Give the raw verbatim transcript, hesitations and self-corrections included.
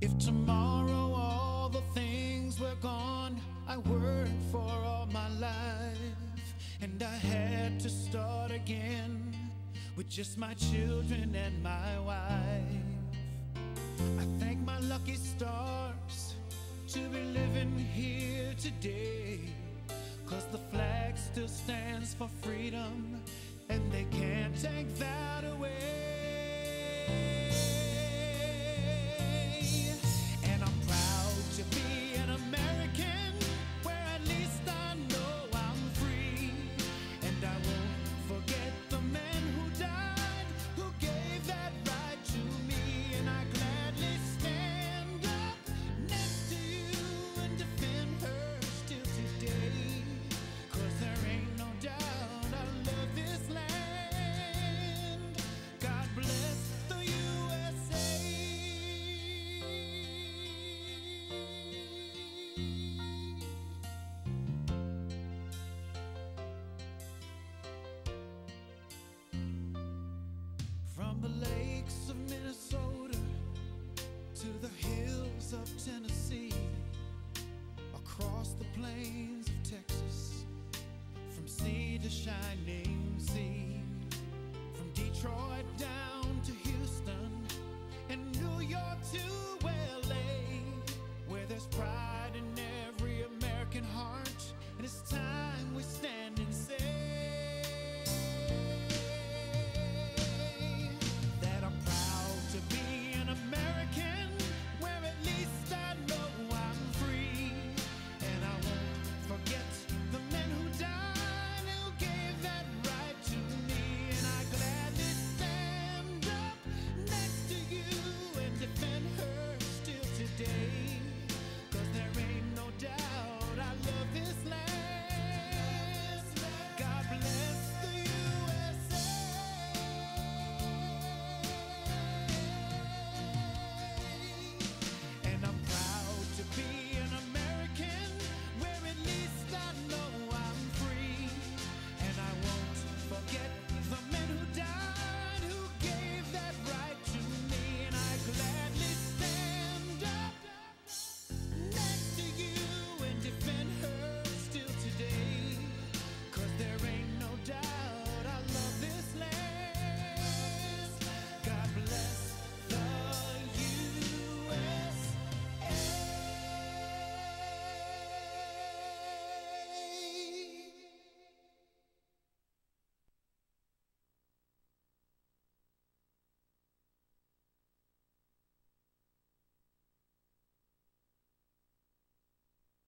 If tomorrow all the things were gone I worked for all my life, and I had to start again with just my children and my wife, I thank my lucky stars to be living here today, 'cause the flag still stands for freedom and they can't take that away. And I'm proud to be an American, where at least I know I'm free. And I won't forget the men who died, who gave that right to me. And I gladly stand up next to you and defend her still today, 'cause there ain't no doubt I love this land. God bless the U S A. From the lakes of Minnesota to the hills of Tennessee, across the plains of Texas, from sea to shining sea, from Detroit down to Houston and New York to